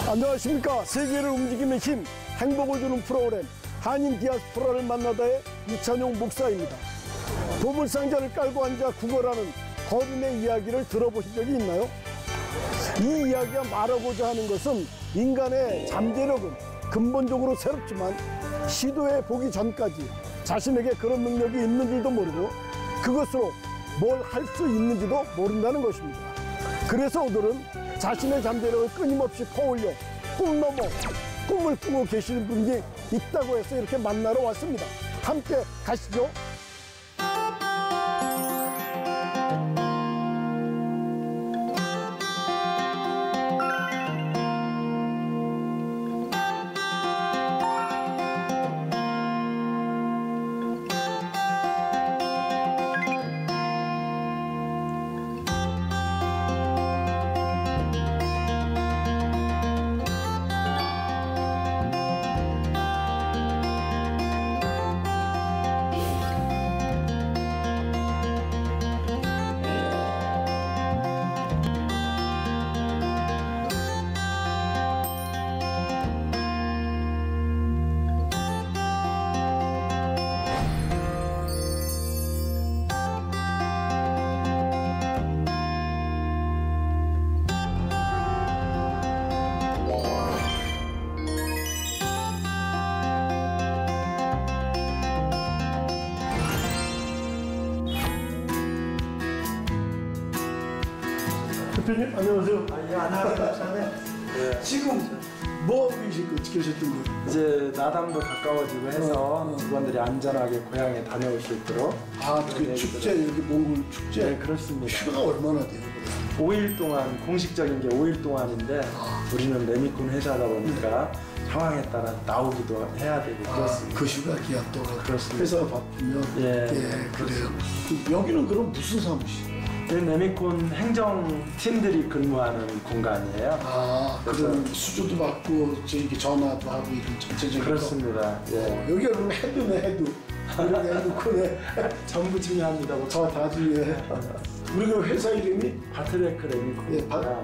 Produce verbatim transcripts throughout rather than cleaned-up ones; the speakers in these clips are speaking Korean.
안녕하십니까. 세계를 움직이는 힘, 행복을 주는 프로그램 한인 디아스포라를 만나다의 이찬용 목사입니다. 보물상자를 깔고 앉아 구걸하는 거린의 이야기를 들어보신 적이 있나요? 이 이야기가 말하고자 하는 것은 인간의 잠재력은 근본적으로 새롭지만 시도해 보기 전까지 자신에게 그런 능력이 있는 줄도 모르고 그것으로 뭘 할 수 있는지도 모른다는 것입니다. 그래서 오늘은 자신의 잠재력을 끊임없이 퍼올려 꿈 넘어 꿈을 꾸고 계시는 분이 있다고 해서 이렇게 만나러 왔습니다. 함께 가시죠. 대표님 안녕하세요. 아, 예, 안녕하세요. 네. 지금 뭐 하고 계셨던 거예요? 이제 나담도 가까워지고 해서 어, 어. 직원들이 안전하게 고향에 다녀올 수 있도록. 아, 그 축제, 여기 몽골 축제? 네, 그렇습니다. 휴가 얼마나 돼요? 오 일 동안, 공식적인 게 오 일 동안인데 아. 우리는 레미콘 회사다 보니까 음. 상황에 따라 나오기도 해야 되고 그렇습니다. 아, 그 휴가 기한 또 그렇습니다. 회사가 바쁘면 예, 예 그래요. 여기는 그럼 무슨 사무실? 레미콘 행정팀들이 근무하는 공간이에요. 아, 그럼 수주도 받고 이렇게 전화도 하고 이런 전체적인 그렇습니다. 예. 어, 여기가 그럼 헤드네 헤드. 우리 레미콘에 전부 중요합니다. 저 다 중요해. 우리 그 회사 이름이 바트베크 레미콘. 예, 바,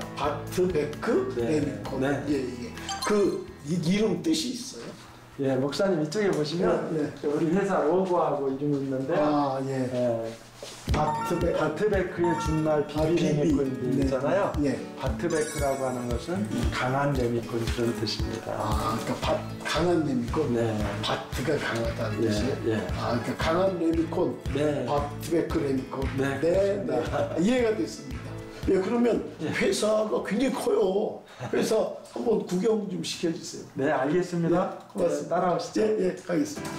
바트베크 네. 레미콘. 네. 예, 예. 그 이, 이름 뜻이 있어요? 예, 목사님 이쪽에 보시면 예, 예. 우리 회사 로고하고 이름이 있는데 아, 예. 예. 바트베, 바트베크의 준말 비비 아, 비비. 레미콘 네. 있잖아요. 예. 바트베크라고 하는 것은 강한 레미콘 그런 뜻입니다. 아, 그러니까 바, 강한 레미콘. 네. 바트가 강하다는 예, 뜻이에요. 예. 아, 그러니까 강한 레미콘. 네. 바트베크 레미콘. 네, 네, 네. 이해가 됐습니다. 예, 그러면 예. 회사가 굉장히 커요. 회사 한번 구경 좀 시켜주세요. 네, 알겠습니다. 네, 고맙습니다. 네, 따라오시죠. 예, 예, 가겠습니다.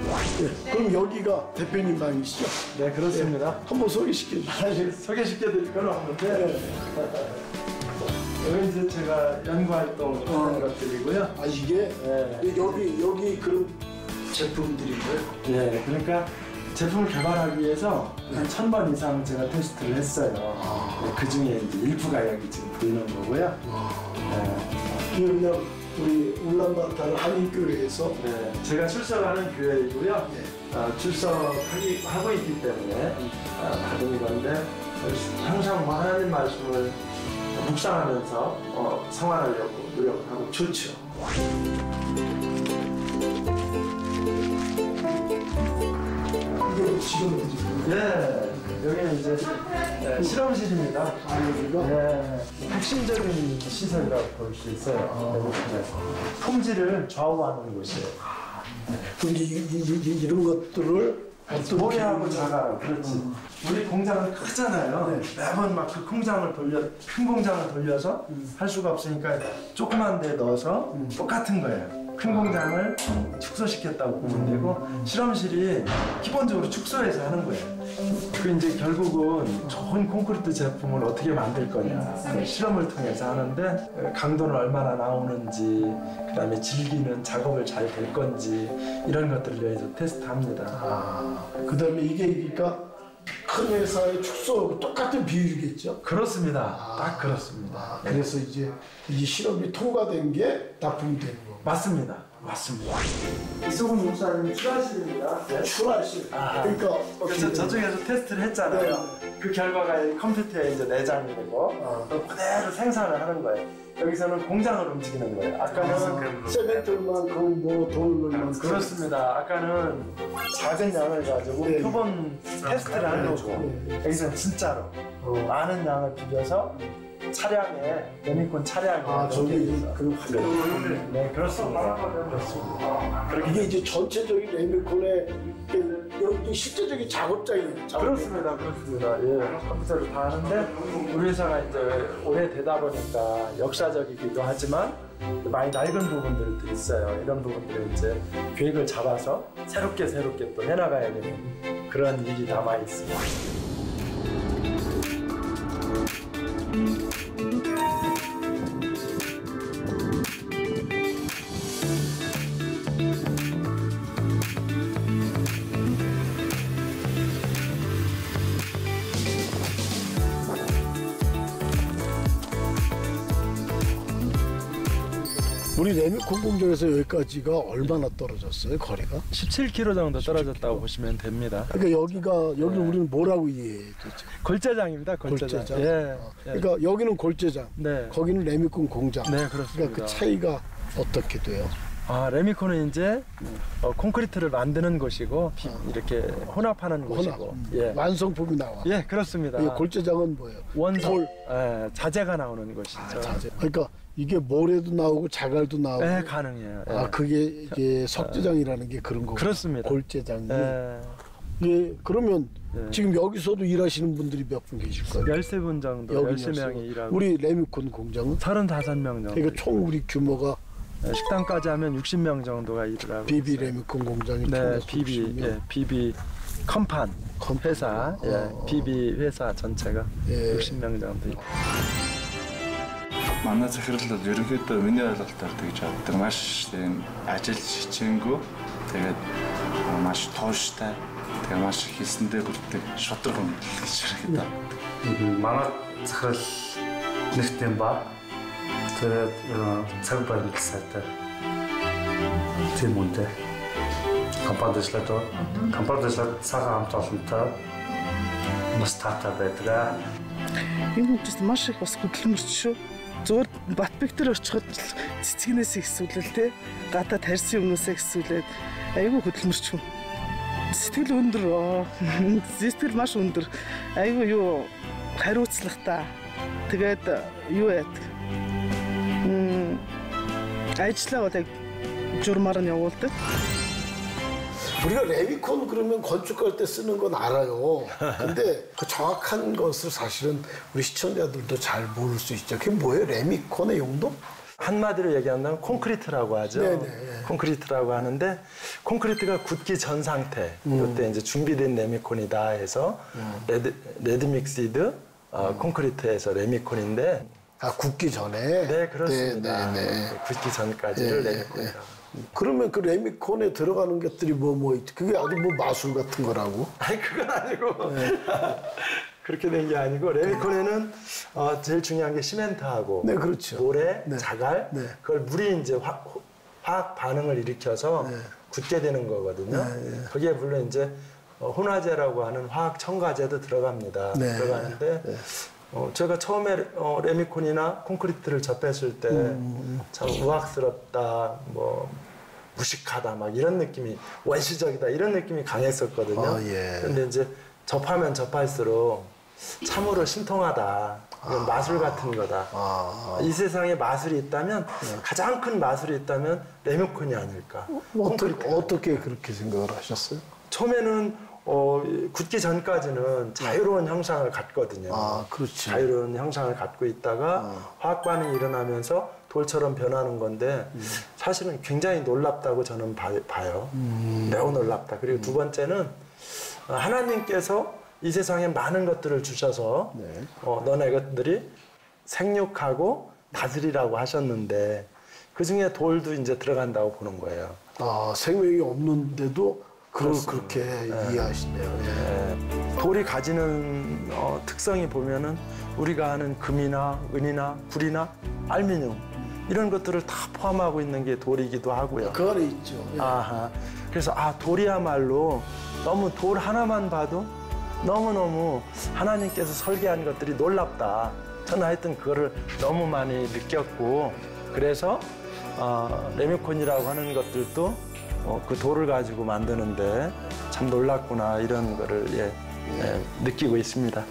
예, 그럼 여기가 대표님 방이시죠? 네, 그렇습니다. 예, 한번 소개시켜 주시죠. 사실 소개시켜드릴 건 없는데 네. 여기 이제 제가 연구 활동 하는 어. 것들이고요. 아, 이게 네. 여기 여기 그런 제품들인 거예요? 네, 그러니까 제품을 개발하기 위해서 한 천 번 이상 제가 테스트를 했어요. 아. 네, 그 중에 이제 일부가 여기 지금 보이는 거고요. 네. 이게 그냥 우리 울란바토르 한인교회에서 네, 제가 출석하는 교회이고요. 네. 어, 출석하기 하고 있기 때문에 어, 받은 건데 항상 뭐 하나님 말씀을 묵상하면서 어, 성화하려고 노력하고 좋죠. 이게 지금 어디죠? 네, 여기는 이제 네, 실험실입니다. 아, 여기가? 네, 핵심적인 시설이라고 볼 수 있어요. 네, 품질을 좌우하는 곳이에요. 그럼 이, 이, 이, 이런 것들을 모래하고 자갈, 그렇지. 음. 우리 공장은 크잖아요. 네. 매번 막 그 공장을 돌려, 큰 공장을 돌려서 음. 할 수가 없으니까 조그만 데 넣어서 음. 똑같은 거예요. 큰 공장을 축소시켰다고 보면 되고 실험실이 기본적으로 축소해서 하는 거예요. 그 이제 결국은 좋은 콘크리트 제품을 어떻게 만들 거냐 그 실험을 통해서 하는데 강도는 얼마나 나오는지 그다음에 질기는 작업을 잘 될 건지 이런 것들을 여기서 테스트합니다. 아, 그 다음에 이게 그러니까 큰 회사의 축소하고 똑같은 비율이겠죠? 그렇습니다. 아, 딱 그렇습니다. 아, 그래서 이제 이 실험이 통과된 게 납품되는 거. 맞습니다. 맞습니다. 이소금 목사님 출하실입니다. 네. 출하실. 아, 그러니까 그래서 저쪽에서 테스트를 했잖아요. 네. 그 결과가 컴퓨터에 이제 내장이 되고 어, 또 그대로 생산을 하는 거예요. 여기서는 공장을 움직이는 거예요. 아까는 세멘트만큼 뭐 돌만큼 그렇습니다. 아까는 작은 양을 가지고 네. 표본 테스트를 하는 거고 여기서는 진짜로 어. 많은 양을 빌려서 차량에 레미콘 차량에 아 저기 넣기 그 화면 네 그렇습니다. 그렇습니다. 그렇게 이게 이제 전체적인 레미콘의 여기 실제적인 작업장이에요. 작업장. 그렇습니다, 그렇습니다. 예, 컴퓨터를 다 하는데 우리 회사가 이제 오래되다 보니까 역사적이기도 하지만 많이 낡은 부분들도 있어요. 이런 부분들을 이제 계획을 잡아서 새롭게 새롭게 또 해나가야 되는 그런 일이 남아 있습니다. 우리 레미콘 공장에서 여기까지가 얼마나 떨어졌어요? 거리가? 십칠 킬로미터 정도 떨어졌다고 보시면 됩니다. 그러니까 여기가 여기 우리는 뭐라고 이해해 도대체? 골재장입니다, 골재장. 골재장. 예, 어. 예. 그러니까 여기는 골재장, 네. 거기는 레미콘 공장. 네, 그렇습니다. 그러니까 그 차이가 어떻게 돼요? 아, 레미콘은 이제 어, 콘크리트를 만드는 곳이고 비, 이렇게 혼합하는 곳이고. 음, 예. 완성품이 나와. 예, 그렇습니다. 이 골재장은 뭐예요? 원석, 돌. 예, 자재가 나오는 곳이죠. 아, 자재. 그러니까 이게 모래도 나오고 자갈도 나오고. 네, 가능해요. 예. 아 그게 이게 석재장이라는 게 그런 거고. 그렇습니다. 골재장이. 예, 예. 그러면 예. 지금 여기서도 일하시는 분들이 몇 분 계실 거예요? 열세 분 정도, 여기 열세 명이 일하고. 우리 레미콘 공장은? 서른다섯 명 정도. 그러니까 총 우리 규모가 예, 식당까지 하면 육십 명 정도가 일을 하고. 비비 있어요. 레미콘 공장이 네, 총에서 비비, 육십 명. 예, 비비 컴판 컴판. 회사, 예, 어. 비비 회사 전체가 예. 육십 명 정도. Манай захирлууд ерөнхийдөө миний ойлголтоор тэгж боддог. Маш тийм ажил хичээнгүү тэгээд маш тууштай тэгээд маш хийсэндээ хүрдэг шударга хүн гэж хэрэгтэй. Манай захирал нэгт юм ба. Тэгээд цаг баримт сайтай. Тийм үнэтэй. Компани дэслэдөө компани дэслэд цагаан хамт олонтой бас таатай байдаг. Энэ хүмүүс маш их бас хөдөлмөрч шүү. Зүгээр бат бектер очиход цэцгнээс ихсүүлэл те гадаа тарьсан юмнасаа ихсүүлээд айгүй хөдөлмөрч хүн. Сэтгэл өндөр сэтгэл маш өндөр. Айгүй юу хариуцлагатай. Тэгээд юу яадаг. Мм ажлаа одоо журмаар нь явуулдаг. 우리가 레미콘 그러면 건축할 때 쓰는 건 알아요. 근데 그 정확한 것을 사실은 우리 시청자들도 잘 모를 수 있죠. 그게 뭐예요? 레미콘의 용도? 한마디로 얘기한다면 콘크리트라고 하죠. 네네. 콘크리트라고 하는데 콘크리트가 굳기 전 상태. 음. 이때 이제 준비된 레미콘이다 해서 음. 레드 레드 믹시드 어, 콘크리트에서 레미콘인데. 아 굳기 전에? 네, 그렇습니다. 네, 네, 네. 굳기 전까지를 네, 레미콘이라고. 그러면 그 레미콘에 들어가는 것들이 뭐 뭐 있지? 그게 아주 뭐 마술 같은 거라고? 아니 그건 아니고 그렇게 된 게 아니고 레미콘에는 어, 제일 중요한 게 시멘트하고 네, 그렇죠. 모래, 네. 자갈 네. 그걸 물이 이제 화, 화학 반응을 일으켜서 네. 굳게 되는 거거든요. 네, 거기에 물론 이제 어, 혼화제라고 하는 화학 첨가제도 들어갑니다. 네. 들어가는데 네. 어, 제가 처음에 어, 레미콘이나 콘크리트를 접했을 때 참 음, 우악스럽다, 뭐 무식하다, 막 이런 느낌이 원시적이다 이런 느낌이 강했었거든요. 아, 예. 근데 이제 접하면 접할수록 참으로 신통하다, 이건 마술 같은 거다. 아. 이 세상에 마술이 있다면 가장 큰 마술이 있다면 레미콘이 아닐까. 어떻게, 콘크리트가. 어떻게 그렇게 생각을 하셨어요? 처음에는 어, 굳기 전까지는 자유로운 형상을 갖거든요. 아, 그렇지. 자유로운 형상을 갖고 있다가 어. 화학 반응이 일어나면서 돌처럼 변하는 건데 음. 사실은 굉장히 놀랍다고 저는 봐, 봐요. 음. 매우 놀랍다. 그리고 두 번째는 어, 하나님께서 이 세상에 많은 것들을 주셔서 네. 어, 너네 것들이 생육하고 다스리라고 하셨는데 그 중에 돌도 이제 들어간다고 보는 거예요. 아, 생명이 없는데도 그걸 그렇게 이해하시네요. 예. 예. 돌이 가지는 어, 특성이 보면은 우리가 아는 금이나 은이나 불이나 알루미늄 이런 것들을 다 포함하고 있는 게 돌이기도 하고요. 그 안에 있죠. 예. 아하. 그래서 아 돌이야말로 너무 돌 하나만 봐도 너무너무 하나님께서 설계한 것들이 놀랍다. 저는 하여튼 그거를 너무 많이 느꼈고 그래서 어, 레미콘이라고 하는 것들도 어, 그 돌을 가지고 만드는데 참 놀랍구나 이런 거를 예, 예, 느끼고 있습니다.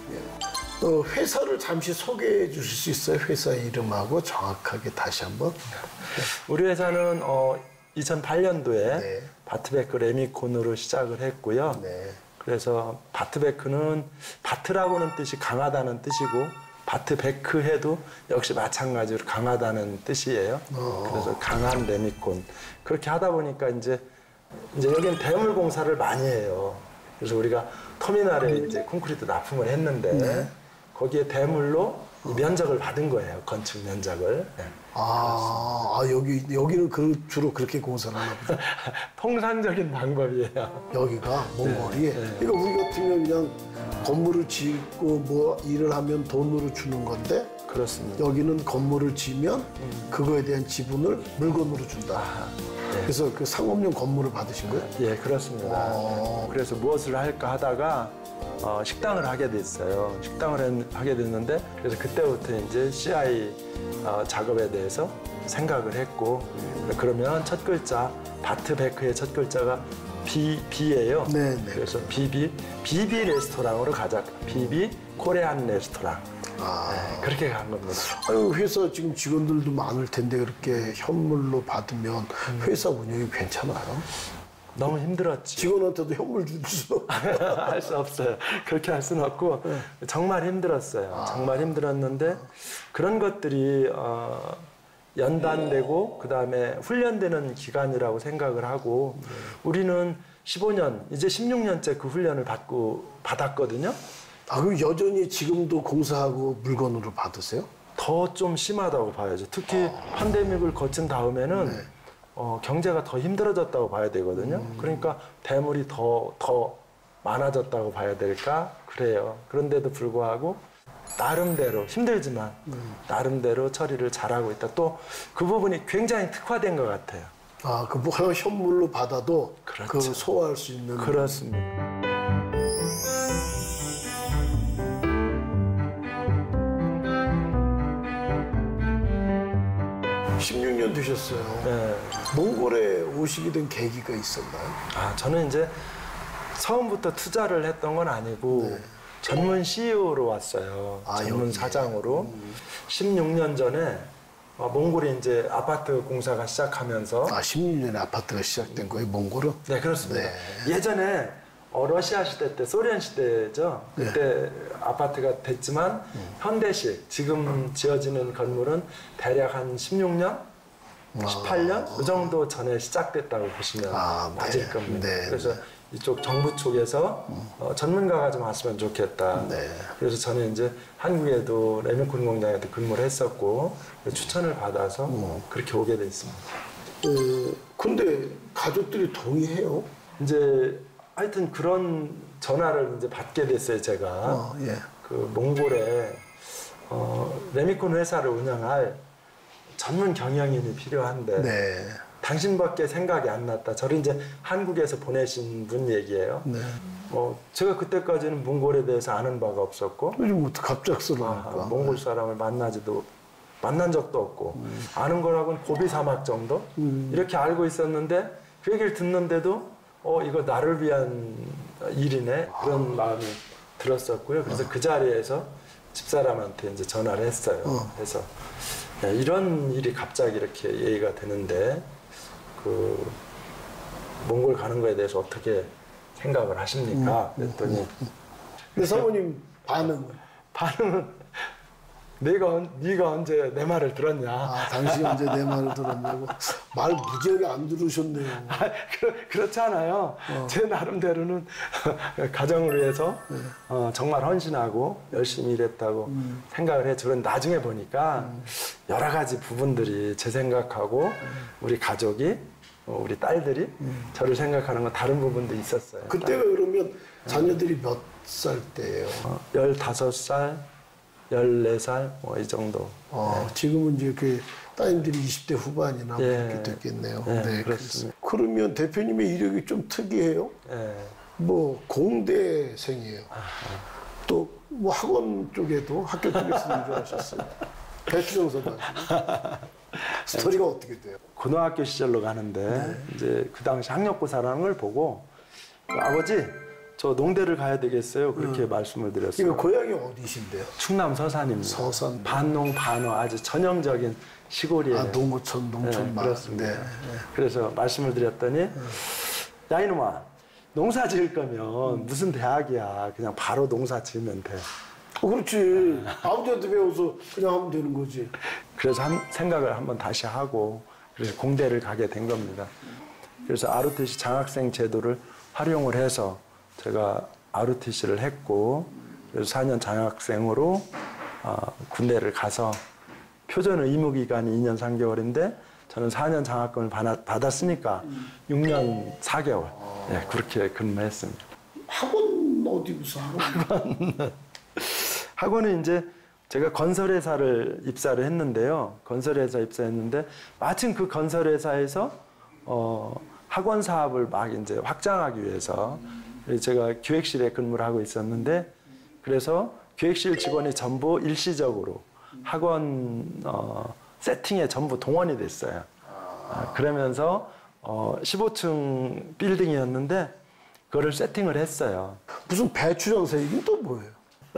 또 회사를 잠시 소개해 주실 수 있어요? 회사 이름하고 정확하게 다시 한번. 우리 회사는 어, 이천팔 년도에 네. 바트베크 레미콘으로 시작을 했고요. 네. 그래서 바트베크는 바트라고는 뜻이 강하다는 뜻이고 바트베크 해도 역시 마찬가지로 강하다는 뜻이에요. 그래서 강한 레미콘. 그렇게 하다 보니까 이제 이제 여기는 대물 공사를 많이 해요. 그래서 우리가 터미널에 이제 콘크리트 납품을 했는데 네. 거기에 대물로 이 면적을 받은 거예요. 건축 면적을. 네. 아, 아 여기 여기는 그 주로 그렇게 공사를 하나 보죠. 통상적인 방법이에요. 여기가 몽골이. 네, 네. 그러니까 우리 같으면 그냥 건물을 짓고 뭐 일을 하면 돈으로 주는 건데 그렇습니다. 여기는 건물을 지면 그거에 대한 지분을 물건으로 준다. 아, 네. 그래서 그 상업용 건물을 받으신 거예요? 예, 그렇습니다. 어. 그래서 무엇을 할까 하다가 어, 식당을 하게 됐어요. 식당을 했- 하게 됐는데 그래서 그때부터 이제 씨아이 어, 작업에 대해서 생각을 했고 그러면 첫 글자 바트베크의 첫 글자가 비 비예요. 네, 네. 그래서 비비 비비 레스토랑으로 가자. 비비 코리안 레스토랑. 아. 네, 그렇게 간 겁니다. 아유, 회사 지금 직원들도 많을 텐데 그렇게 현물로 받으면 회사 운영이 괜찮아요? 너무 힘들었지. 직원한테도 현물 주죠. 할 수 없어요. 그렇게 할 수는 없고 정말 힘들었어요. 정말 힘들었는데 그런 것들이 어, 연단되고 그다음에 훈련되는 기간이라고 생각을 하고 우리는 십오 년 이제 십육 년째 그 훈련을 받고 받았거든요. 아, 그럼 여전히 지금도 공사하고 물건으로 받으세요? 더 좀 심하다고 봐야죠. 특히 팬데믹을 거친 다음에는 어, 경제가 더 힘들어졌다고 봐야 되거든요. 그러니까 대물이 더, 더 많아졌다고 봐야 될까? 그래요. 그런데도 불구하고 나름대로 힘들지만 나름대로 처리를 잘하고 있다. 또 그 부분이 굉장히 특화된 것 같아요. 아, 그 뭐 현물로 받아도 그렇죠. 그 소화할 수 있는. 그렇습니다. 십육 년 되셨어요. 네. 몽골에 오시게 된 계기가 있었나요? 아, 저는 이제 처음부터 투자를 했던 건 아니고 전문 씨이오로 왔어요. 아, 전문 여기에. 사장으로. 십육 년 전에 어, 몽골이 이제 아파트 공사가 시작하면서 아, 십육 년에 아파트가 시작된 거예요, 몽골은? 네, 그렇습니다. 네. 예전에 어, 러시아 시대 때, 소련 시대죠. 그때 아파트가 됐지만 현대식, 지금 지어지는 건물은 대략 한 십육 년, 십팔 년 그 정도 전에 시작됐다고 보시면 아, 네. 맞을 겁니다. 네, 그래서 이쪽 정부 쪽에서 어, 전문가가 좀 왔으면 좋겠다. 네. 그래서 저는 이제 한국에도 레미콘 공장에도 근무를 했었고 추천을 받아서 그렇게 오게 됐습니다. 어, 근데 가족들이 동의해요? 이제 하여튼 그런 전화를 이제 받게 됐어요, 제가. 어, 예. 그 몽골에 어, 레미콘 회사를 운영할 전문 경영인이 필요한데 네. 당신밖에 생각이 안 났다. 저를 이제 한국에서 보내신 분 얘기예요. 네. 어, 제가 그때까지는 몽골에 대해서 아는 바가 없었고 요즘 뭐 갑작스러우니까. 아, 몽골 사람을 만나지도 만난 적도 없고 음. 아는 거라고는 고비 사막 정도 이렇게 알고 있었는데 그 얘기를 듣는데도 어 이거 나를 위한 일이네 그런 마음이 들었었고요. 그래서 그 자리에서 집사람한테 이제 전화를 했어요. 어. 그래서 야, 이런 일이 갑자기 이렇게 얘기가 되는데 그 몽골 가는 거에 대해서 어떻게 생각을 하십니까? 그랬더니 근데 사모님 반응은? 반응은 내가 언- 네가 언제 내 말을 들었냐? 아, 당신이 언제 내 말을 들었냐고? 말 무지하게 안 들으셨네요. 아, 그렇, 그렇잖아요. 제 나름대로는 가정을 위해서 어, 정말 헌신하고 열심히 일했다고 생각을 했죠. 그런데 나중에 보니까 여러 가지 부분들이 제 생각하고 우리 가족이 어, 우리 딸들이 저를 생각하는 건 다른 부분도 있었어요. 그때가 그러면 자녀들이 몇 살 때예요? 어, 열다섯 살, 열네 살 뭐 이 정도. 어, 지금은 이제 그 따님들이 이십 대 후반이나 뭐 예. 그렇게 됐겠네요. 네, 네, 그렇습니다. 그러면 대표님의 이력이 좀 특이해요. 예. 뭐 공대생이에요. 또 뭐 학원 쪽에도 학교 쪽에서 일하셨어요. 배추정서도 하시고. 스토리가 어떻게 돼요? 고등학교 시절로 가는데 네. 이제 그 당시 학력고사라는 걸 보고 아버지 저 농대를 가야 되겠어요 그렇게 말씀을 드렸어요. 이거 고향이 어디신데요? 충남 서산입니다. 서산. 반농 반어 아주 전형적인 시골이에요. 아, 농어촌, 농촌 네, 마을. 그렇습니다. 네. 그래서 말씀을 드렸더니 야 이놈아 농사 지을 거면 무슨 대학이야 그냥 바로 농사 지으면 돼. 어, 그렇지. 아버지한테 배워서 그냥 하면 되는 거지. 그래서 한, 생각을 한번 다시 하고 그래서 공대를 가게 된 겁니다. 그래서 아르티씨 장학생 제도를 활용을 해서 제가 아르티씨를 했고 그래서 사 년 장학생으로 어, 군대를 가서 표준 의무 기간이 이 년 삼 개월인데 저는 사 년 장학금을 받았, 받았으니까 육 년 사 개월 네, 그렇게 근무했습니다. 학원 어디 무슨 학원? 학원은 이제 제가 건설회사를 입사를 했는데요. 건설회사 입사했는데 마침 그 건설회사에서 어, 학원 사업을 막 이제 확장하기 위해서 제가 기획실에 근무를 하고 있었는데 그래서 기획실 직원이 전부 일시적으로 학원 어, 세팅에 전부 동원이 됐어요. 아, 그러면서 어, 십오 층 빌딩이었는데 그거를 세팅을 했어요. 무슨 배추장사 이긴 또 뭐예요?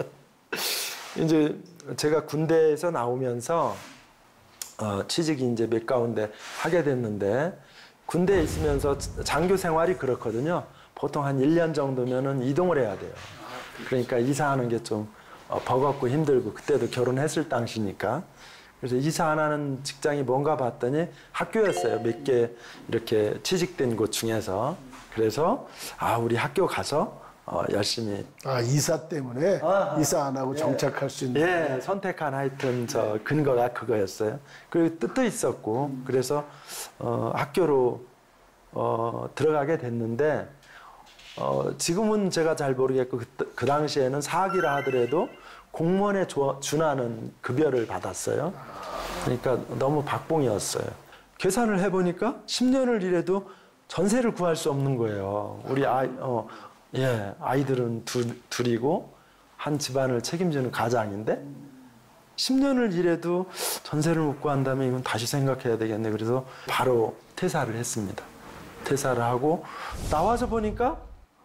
이제 제가 군대에서 나오면서 어, 취직이 이제 몇 가운데 하게 됐는데 군대에 있으면서 장교 생활이 그렇거든요. 보통 한 일 년 정도면은 이동을 해야 돼요. 그러니까 이사하는 게 좀 어, 버겁고 힘들고 그때도 결혼했을 당시니까 그래서 이사 안 하는 직장이 뭔가 봤더니 학교였어요. 몇 개 이렇게 취직된 곳 중에서 그래서 아 우리 학교 가서 어, 열심히 아, 이사 때문에 아하. 이사 안 하고 정착할 수 있는. 예 선택한 하여튼 저 근거가 그거였어요. 그리고 뜻도 있었고 그래서 어, 학교로 어, 들어가게 됐는데 어, 지금은 제가 잘 모르겠고 그, 그 당시에는 사학이라 하더라도 공무원에 조, 준하는 급여를 받았어요. 그러니까 너무 박봉이었어요. 계산을 해보니까 십 년을 일해도 전세를 구할 수 없는 거예요. 우리 아이, 어, 예, 아이들은 둘, 둘이고 한 집안을 책임지는 가장인데 십 년을 일해도 전세를 못 구한다면 이건 다시 생각해야 되겠네. 그래서 바로 퇴사를 했습니다. 퇴사를 하고 나와서 보니까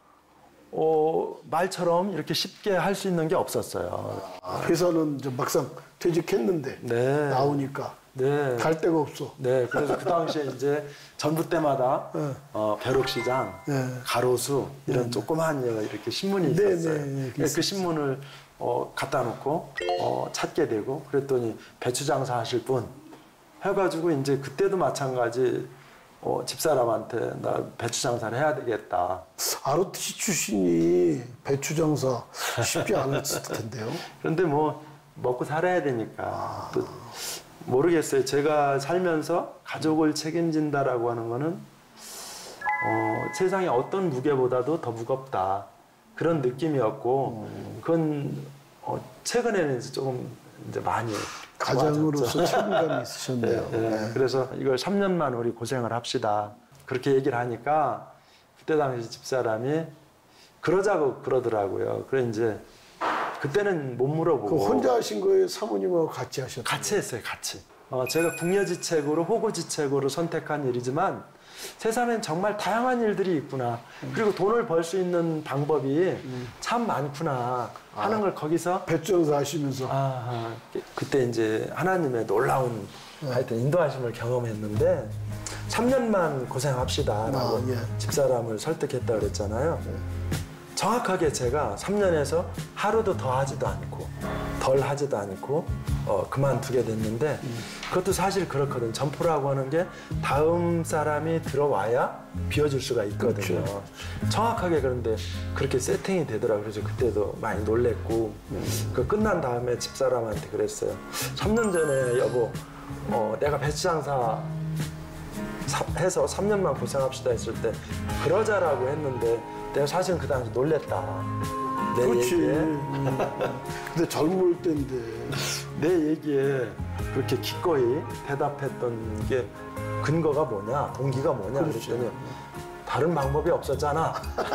어, 말처럼 이렇게 쉽게 할 수 있는 게 없었어요. 아, 회사는 이제 막상 퇴직했는데 네. 나오니까 네. 갈 데가 없어. 네, 그래서 그 당시에 이제 전부 때마다 네. 어, 벼룩시장, 네. 가로수 이런 네. 조그마한 이렇게 신문이 네, 있었어요. 네, 네, 그 있었어요. 신문을 어, 갖다 놓고 어, 찾게 되고 그랬더니 배추 장사 하실 분 해가지고 이제 그때도 마찬가지 어, 집사람한테 나 배추 장사를 해야 되겠다. 아르티씨 출신이 배추장사 쉽지 않았을 텐데요. 그런데 뭐 먹고 살아야 되니까 또 모르겠어요. 제가 살면서 가족을 책임진다라고 하는 거는 어, 세상에 어떤 무게보다도 더 무겁다 그런 느낌이었고 그건 어, 최근에는 이제 조금 이제 많이 가장으로서 책임감이 있으셨네요. 네, 네. 네. 그래서 이걸 삼 년만 우리 고생을 합시다 그렇게 얘기를 하니까 그때 당시 집사람이 그러자고 그러더라고요. 그래 이제 그때는 못 물어보고 그 혼자 하신 거예요? 사모님하고 같이 하셨어요? 같이 했어요, 같이. 어, 제가 궁여지책으로 호구지책으로 선택한 일이지만 세상엔 정말 다양한 일들이 있구나. 음. 그리고 돈을 벌 수 있는 방법이 음. 참 많구나 하는 아. 걸 거기서 배추장사 하시면서 아, 그때 이제 하나님의 놀라운 네. 하여튼 인도하심을 경험했는데 삼 년만 고생합시다라고 아, 예. 집사람을 설득했다 그랬잖아요. 네. 정확하게 제가 삼 년에서 하루도 더 하지도 않고 덜 하지도 않고 어, 그만두게 됐는데 음. 그것도 사실 그렇거든. 점포라고 하는 게 다음 사람이 들어와야 비워줄 수가 있거든요. 그렇죠. 정확하게 그런데 그렇게 세팅이 되더라고요. 그래서 그때도 많이 놀랬고 음. 그 끝난 다음에 집사람한테 그랬어요. 삼 년 전에 여보 어, 내가 배추장사 해서 삼 년만 고생합시다 했을 때 그러자라고 했는데 내가 사실은 그 당시 놀랬다. 내 그렇지. 얘기에. 음. 근데 젊을 때인데. 내 얘기에 그렇게 기꺼이 대답했던 게 근거가 뭐냐, 동기가 뭐냐 그렇죠. 그랬더니 다른 방법이 없었잖아.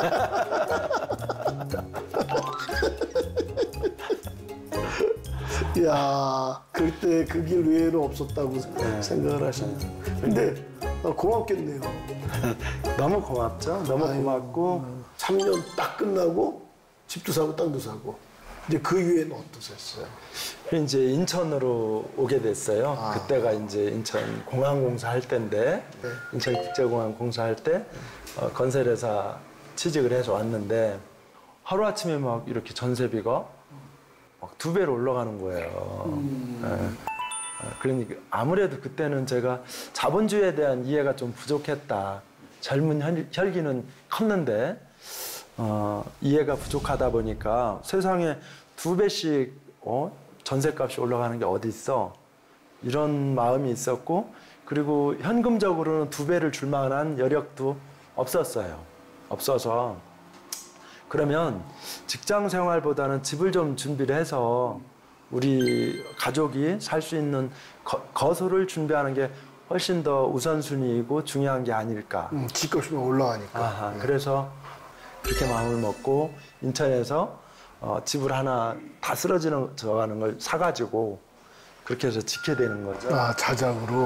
이야, 그때 그 길 외에는 없었다고 네. 생각을 하십니다. 근데 어, 고맙겠네요. 너무 고맙죠. 너무 아이고. 고맙고 삼 년 딱 끝나고 집도 사고 땅도 사고. 이제 그 이후에는 어떠셨어요? 이제 인천으로 오게 됐어요. 아. 그때가 이제 인천 공항 공사할 때인데 네. 인천 국제공항 공사할 때 어, 건설회사 취직을 해서 왔는데 하루 아침에 막 이렇게 전세비가 막 두 배로 올라가는 거예요. 음. 예. 그러니까 아무래도 그때는 제가 자본주의에 대한 이해가 좀 부족했다. 젊은 혈, 혈기는 컸는데 어, 이해가 부족하다 보니까 세상에 두 배씩 어? 전세값이 올라가는 게 어디 있어? 이런 마음이 있었고 그리고 현금적으로는 두 배를 줄 만한 여력도 없었어요. 없어서 그러면 직장 생활보다는 집을 좀 준비를 해서 우리 가족이 살 수 있는 거, 거소를 준비하는 게 훨씬 더 우선순위이고 중요한 게 아닐까. 음, 집값이 올라가니까. 아하, 그래서 그렇게 마음을 먹고 인천에서 어, 집을 하나 다 쓰러지는 저가는 걸 사가지고 그렇게 해서 짓게 되는 거죠. 아, 자작으로.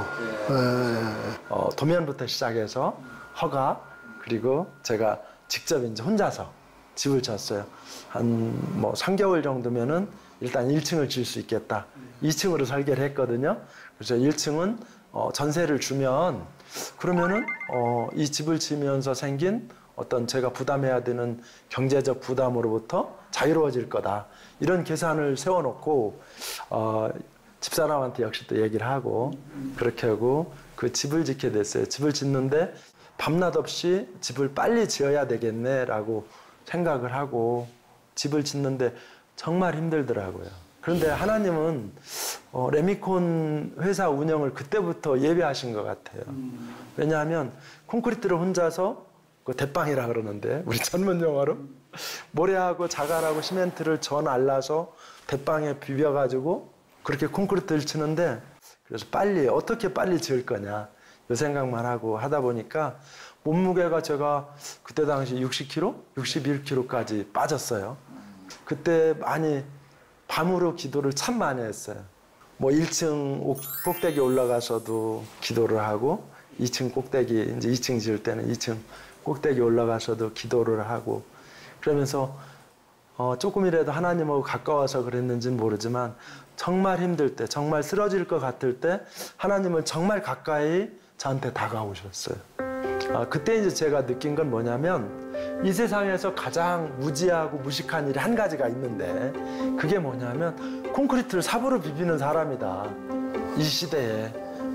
예. 어, 도면부터 시작해서 허가 그리고 제가 직접 이제 혼자서 집을 졌어요. 한 뭐 삼 개월 정도면은 일단 일 층을 질 수 있겠다. 이 층으로 설계를 했거든요. 그래서 일 층은 어, 전세를 주면 그러면은 어, 이 집을 지면서 생긴 어떤 제가 부담해야 되는 경제적 부담으로부터 자유로워질 거다. 이런 계산을 세워놓고 어, 집사람한테 역시 또 얘기를 하고 그렇게 하고 그 집을 짓게 됐어요. 집을 짓는데 밤낮 없이 집을 빨리 지어야 되겠네라고 생각을 하고 집을 짓는데 정말 힘들더라고요. 그런데 하나님은 어, 레미콘 회사 운영을 그때부터 예배하신 것 같아요. 왜냐하면 콘크리트를 혼자서 그 대빵이라 그러는데 우리 전문 용어로 모래하고 자갈하고 시멘트를 전 알라서 대빵에 비벼가지고 그렇게 콘크리트를 치는데 그래서 빨리 어떻게 빨리 지을 거냐 이 생각만 하고 하다 보니까 몸무게가 제가 그때 당시 육십 킬로그램, 육십일 킬로그램까지 빠졌어요. 그때 많이 밤으로 기도를 참 많이 했어요. 뭐 일 층 꼭대기 올라가서도 기도를 하고 이 층 꼭대기 이제 이 층 지을 때는 이 층 꼭대기 올라가서도 기도를 하고 그러면서 어, 조금이라도 하나님하고 가까워서 그랬는지는 모르지만 정말 힘들 때 정말 쓰러질 것 같을 때 하나님은 정말 가까이 저한테 다가오셨어요. 아, 그때 이제 제가 느낀 건 뭐냐면 이 세상에서 가장 무지하고 무식한 일이 한 가지가 있는데 그게 뭐냐면 콘크리트를 삽으로 비비는 사람이다. 이 시대에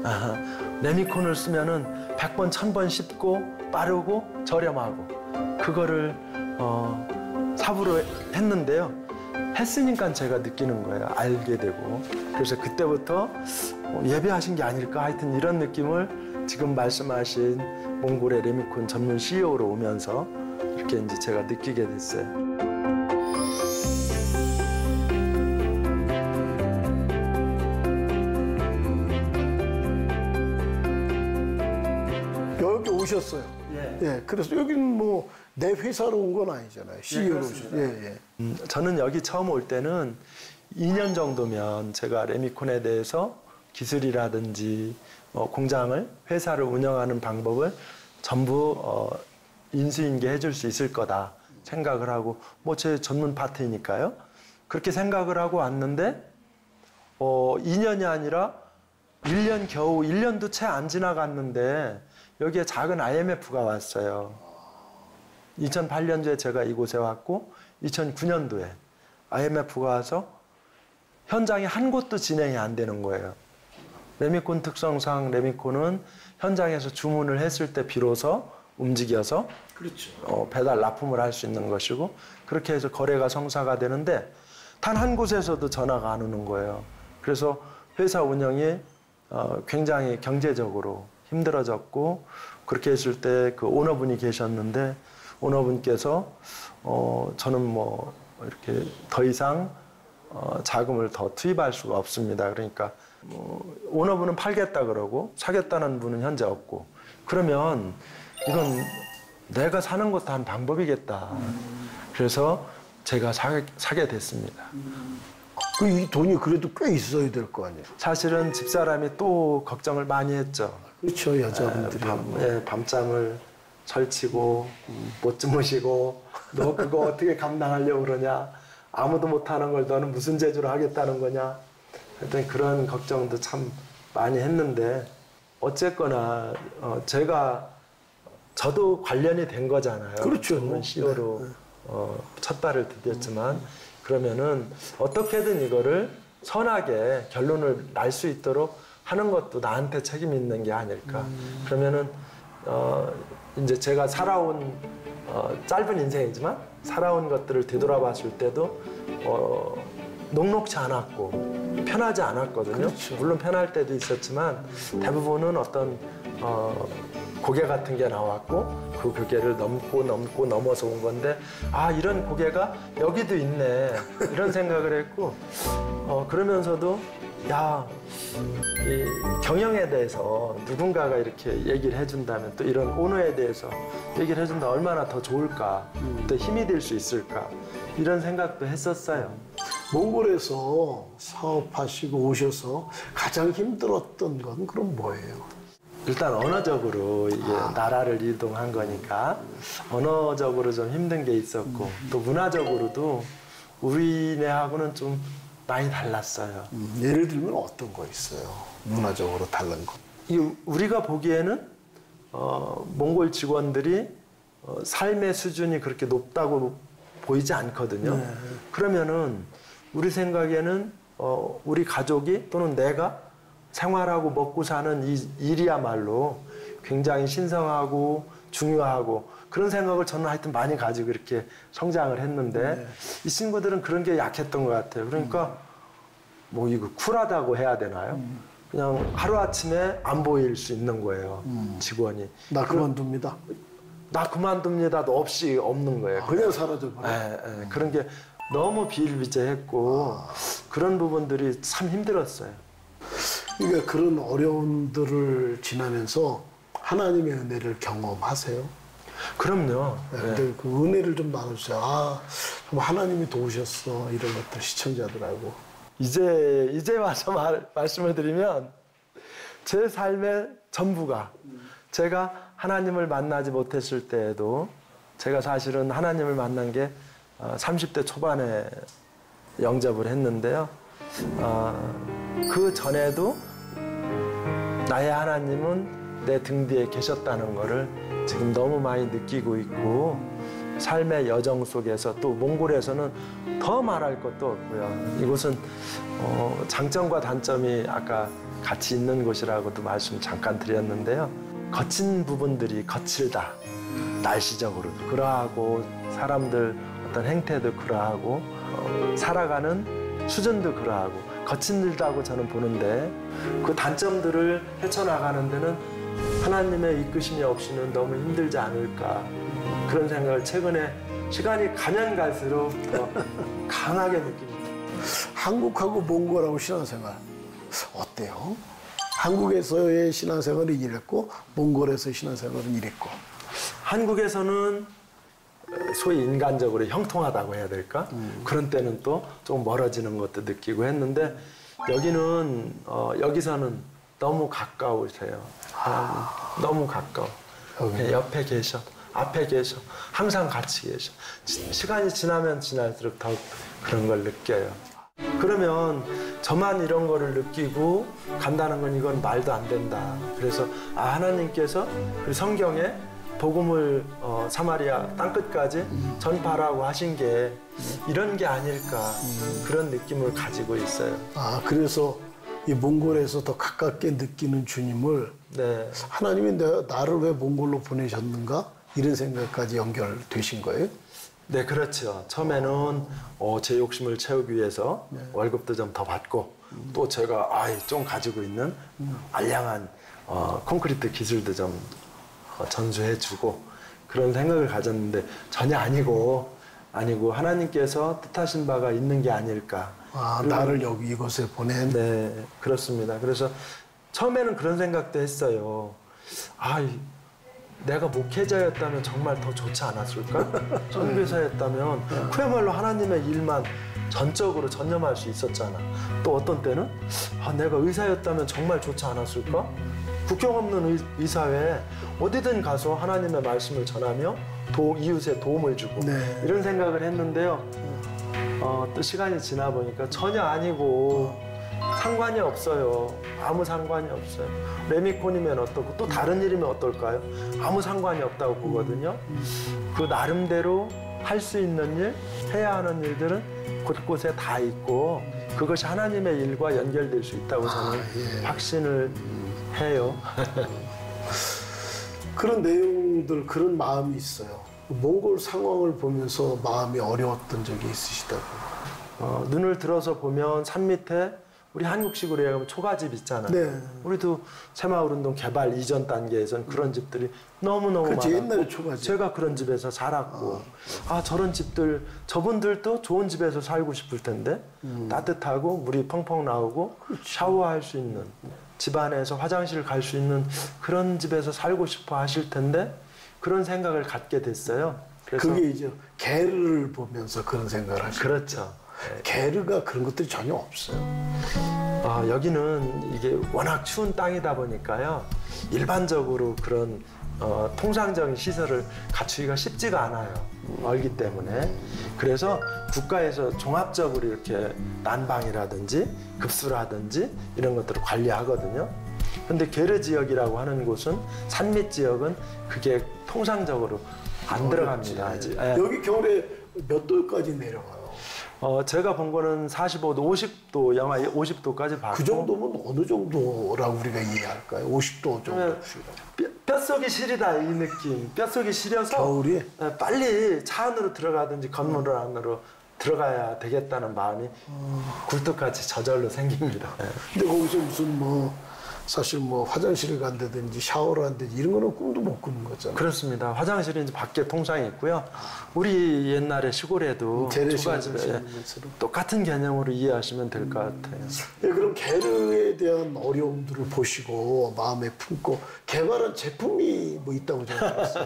아, 레미콘을 쓰면은 백 번, 천 번 쉽고 빠르고 저렴하고 그거를 어, 삽으로 했는데요. 했으니까 제가 느끼는 거예요. 알게 되고. 그래서 그때부터 예배하신 게 아닐까 하여튼 이런 느낌을 지금 말씀하신 몽골의 레미콘 전문 씨이오로 오면서 이렇게 이제 제가 느끼게 됐어요. 여기 오셨어요. 예. 예. 그래서 여기는 뭐 내 회사로 온 건 아니잖아요. 씨이오로 오셨어요. 예, 예. 음, 저는 여기 처음 올 때는 이 년 정도면 제가 레미콘에 대해서 기술이라든지 어, 공장을 회사를 운영하는 방법을 전부 어, 인수인계 해줄 수 있을 거다 생각을 하고 뭐 제 전문 파트이니까요. 그렇게 생각을 하고 왔는데 어, 이 년이 아니라 일 년 겨우 일 년도 채 안 지나갔는데 여기에 작은 아이엠에프가 왔어요. 이천팔 년도에 제가 이곳에 왔고 이천구 년도에 아이엠에프가 와서 현장에 한 곳도 진행이 안 되는 거예요. 레미콘 특성상 레미콘은 현장에서 주문을 했을 때 비로소 움직여서 그렇죠. 어, 배달 납품을 할 수 있는 것이고 그렇게 해서 거래가 성사가 되는데 단 한 곳에서도 전화가 안 오는 거예요. 그래서 회사 운영이 어, 굉장히 경제적으로 힘들어졌고 그렇게 했을 때 그 오너분이 계셨는데 오너분께서 어, 저는 뭐 이렇게 더 이상 어, 자금을 더 투입할 수가 없습니다. 그러니까 뭐 오너분은 팔겠다 그러고 사겠다는 분은 현재 없고 그러면 이건 내가 사는 것도 한 방법이겠다. 그래서 제가 사, 사게 됐습니다. 그 이 돈이 그래도 꽤 있어야 될 거 아니에요? 사실은 집사람이 또 걱정을 많이 했죠. 그렇죠, 여자분들이. 밤, 예, 밤잠을 설치고 못 주무시고 너 그거 어떻게 감당하려고 그러냐. 아무도 못하는 걸 너는 무슨 재주로 하겠다는 거냐. 하여튼 그런 걱정도 참 많이 했는데 어쨌거나 어, 제가 저도 관련이 된 거잖아요. 그렇죠. 전문 씨이오로 어, 첫 발을 디뎠지만 그러면은 어떻게든 이거를 선하게 결론을 날 수 있도록 하는 것도 나한테 책임 있는 게 아닐까. 음. 그러면은 어, 이제 제가 살아온 어, 짧은 인생이지만 살아온 것들을 되돌아봤을 때도 어, 녹록지 않았고 편하지 않았거든요. 그렇죠. 물론 편할 때도 있었지만 대부분은 어떤 어, 고개 같은 게 나왔고 그 고개를 넘고 넘고 넘어서 온 건데 아 이런 고개가 여기도 있네 이런 생각을 했고 어, 그러면서도 야 이 경영에 대해서 누군가가 이렇게 얘기를 해준다면 또 이런 오너에 대해서 얘기를 해준다 얼마나 더 좋을까 또 힘이 될 수 있을까 이런 생각도 했었어요. 몽골에서 사업하시고 오셔서 가장 힘들었던 건 그럼 뭐예요? 일단 언어적으로 이게 아. 나라를 이동한 거니까 언어적으로 좀 힘든 게 있었고 음. 또 문화적으로도 우리네하고는 좀 많이 달랐어요. 음, 예를 들면 어떤 거 있어요? 문화적으로 다른 거. 이 우리가 보기에는 어, 몽골 직원들이 어, 삶의 수준이 그렇게 높다고 보이지 않거든요. 네. 그러면은 우리 생각에는 어, 우리 가족이 또는 내가 생활하고 먹고 사는 이 일이야말로 굉장히 신성하고 중요하고 그런 생각을 저는 하여튼 많이 가지고 이렇게 성장을 했는데 네. 이 친구들은 그런 게 약했던 것 같아요. 그러니까 음. 뭐 이거 쿨하다고 해야 되나요? 음. 그냥 하루아침에 안 보일 수 있는 거예요. 음. 직원이. 나 그만둡니다. 나 그만둡니다도 없이 없는 거예요. 아, 그냥 사라져버려. 네, 네. 그런 게 너무 비일비재했고 아. 그런 부분들이 참 힘들었어요. 그러니까 그런 어려움들을 지나면서 하나님의 은혜를 경험하세요? 그럼요. 네, 근데 네. 그 은혜를 좀 나눠주세요. 아, 정말 하나님이 도우셨어. 이런 것들 시청자들하고. 이제 이제 와서 말, 말씀을 드리면 제 삶의 전부가 제가 하나님을 만나지 못했을 때에도 제가 사실은 하나님을 만난 게 삼십 대 초반에 영접을 했는데요. 어, 그 전에도 나의 하나님은 내 등 뒤에 계셨다는 거를 지금 너무 많이 느끼고 있고 삶의 여정 속에서 또 몽골에서는 더 말할 것도 없고요. 이곳은 어, 장점과 단점이 아까 같이 있는 곳이라고도 말씀 잠깐 드렸는데요. 거친 부분들이 거칠다. 날씨적으로도 그러하고 사람들 어떤 행태도 그러하고 어, 살아가는 수준도 그러하고 거친들다고 저는 보는데 그 단점들을 헤쳐나가는 데는 하나님의 이끄심이 없이는 너무 힘들지 않을까 그런 생각을 최근에 시간이 가면 갈수록 더 강하게 느낍니다. 한국하고 몽골하고 신앙생활 어때요? 한국에서의 신앙생활은 이랬고 몽골에서의 신앙생활은 이랬고. 한국에서는 소위 인간적으로 형통하다고 해야 될까? 음. 그런 때는 또 좀 멀어지는 것도 느끼고 했는데 여기는 어, 여기서는 너무 가까우세요. 아. 너무 가까워. 여기. 옆에 계셔, 앞에 계셔, 항상 같이 계셔. 지, 시간이 지나면 지날수록 더 그런 걸 느껴요. 그러면 저만 이런 거를 느끼고 간다는 건 이건 말도 안 된다. 그래서 아 하나님께서 그 성경에 복음을 어, 사마리아 땅끝까지 전파라고 하신 게 이런 게 아닐까 그런 느낌을 가지고 있어요. 아 그래서 이 몽골에서 더 가깝게 느끼는 주님을 네. 하나님이 내, 나를 왜 몽골로 보내셨는가 이런 생각까지 연결되신 거예요? 네 그렇죠. 처음에는 어, 제 욕심을 채우기 위해서 네. 월급도 좀 더 받고 음. 또 제가 아이, 좀 가지고 있는 음. 알량한 어, 콘크리트 기술도 좀 전수해주고 그런 생각을 가졌는데 전혀 아니고 아니고 하나님께서 뜻하신 바가 있는 게 아닐까. 아 나를 여기 이곳에 보낸. 내가 목회자였다면 정말 더 좋지 않았을까? 선교사였다면 그야말로 하나님의 일만 전적으로 전념할 수 있었잖아. 또 어떤 때는 아, 내가 의사였다면 정말 좋지 않았을까? 국경 없는 의, 의사회에 어디든 가서 하나님의 말씀을 전하며 도, 이웃에 도움을 주고 네. 이런 생각을 했는데요. 어, 또 시간이 지나 보니까 전혀 아니고 상관이 없어요. 아무 상관이 없어요. 레미콘이면 어떻고 또 다른 일이면 어떨까요? 아무 상관이 없다고 보거든요. 그 나름대로 할 수 있는 일, 해야 하는 일들은 곳곳에 다 있고 그것이 하나님의 일과 연결될 수 있다고 저는 아, 예. 확신을 해요. 그런 내용들, 그런 마음이 있어요. 몽골 상황을 보면서 마음이 어려웠던 적이 있으시다고. 어, 눈을 들어서 보면 산 밑에 우리 한국식으로 얘기하면 초가집 있잖아요. 네. 우리도 새마을운동 개발 이전 단계에서는 그런 집들이 너무너무 그렇지, 많았고 옛날에 초가집. 제가 그런 집에서 살았고 아 저런 집들 저분들도 좋은 집에서 살고 싶을 텐데 음. 따뜻하고 물이 펑펑 나오고 샤워할 수 있는 집안에서 화장실 갈 수 있는 그런 집에서 살고 싶어 하실 텐데 그런 생각을 갖게 됐어요. 그래서 그게 이제 게르를 보면서 그런 생각을 하시죠. 그렇죠. 게르가 그런 것들이 전혀 없어요. 아, 여기는 이게 워낙 추운 땅이다 보니까요. 일반적으로 그런 어, 통상적인 시설을 갖추기가 쉽지가 않아요. 멀기 때문에. 그래서 국가에서 종합적으로 이렇게 난방이라든지 급수라든지 이런 것들을 관리하거든요. 근데 게르 지역이라고 하는 곳은 산밑 지역은 그게 통상적으로 안 들어갑니다. 아직. 예. 여기 겨울에 몇 도까지 내려가요? 어, 제가 본 거는 사십오 도, 오십 도, 영하 오십 도까지 봤고 그 정도면 어느 정도라고 우리가 이해할까요? 오십 도 정도. 뼈, 뼛속이 시리다 이 느낌. 뼈속이 시려서 겨울이? 예, 빨리 차 안으로 들어가든지 건물 안으로 들어가야 되겠다는 마음이 굴뚝같이 저절로 생깁니다. 예. 근데 거기서 무슨 뭐 사실 뭐 화장실을 간다든지 샤워를 한다든지 이런 거는 꿈도 못 꾸는 거잖아요. 그렇습니다. 화장실은 이제 밖에 통상이 있고요. 우리 옛날에 시골에도 재래식 초가집에 화장실 것처럼. 똑같은 개념으로 이해하시면 될 것 같아요. 예, 그럼 게르에 대한 어려움들을 보시고 마음에 품고 개발한 제품이 뭐 있다고 제가 들었어요.